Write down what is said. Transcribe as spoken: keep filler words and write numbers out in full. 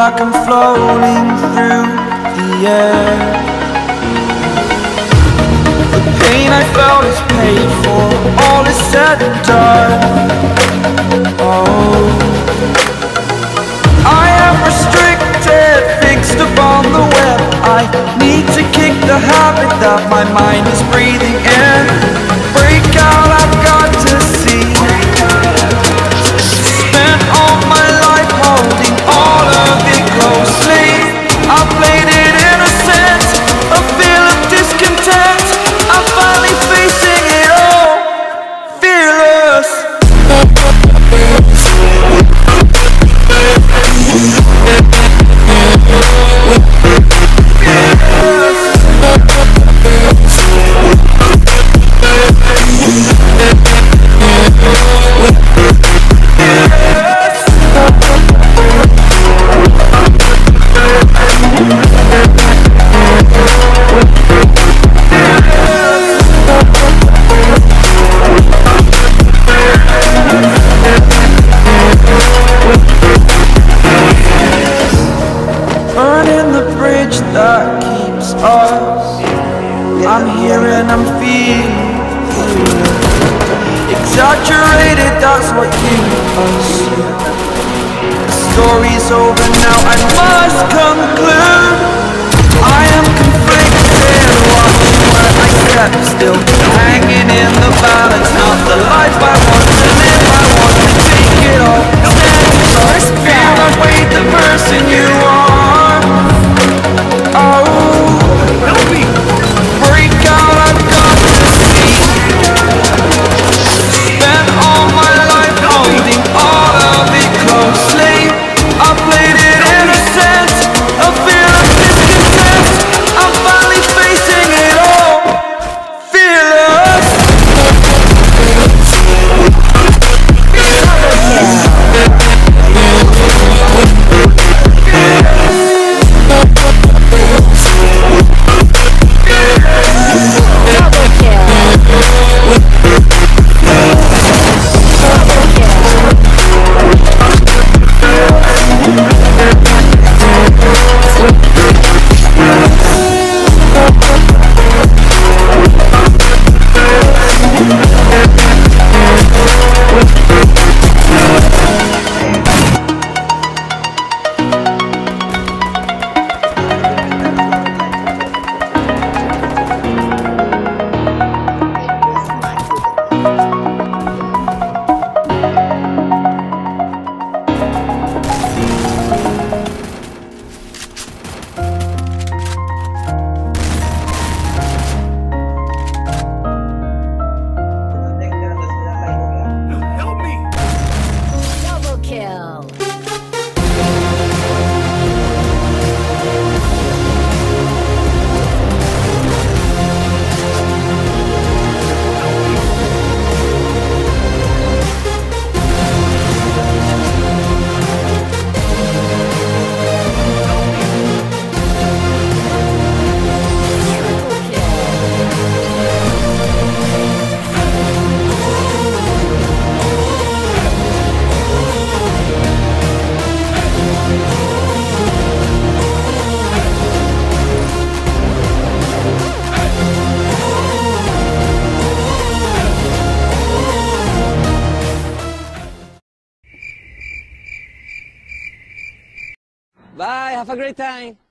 like I'm floating through the air. The pain I felt is paid for, all is said and done. Oh, I am restricted, fixed upon the web. I need to kick the habit that my mind is breathing in. Break out, I've got to see. Spent all my life holding all of it closely. I played it innocent, a feel of discontent. I'm finally facing it all, fearless. That keeps us. I'm here and I'm feeling exaggerated, that's what keeps us. The story's over now, I must conclude. I am conflicted, watching where I step still, hanging in the balance. Not the life I want to live, I want to take it all. Stand close, feel I've weighed the person you are. Bye, have a great time.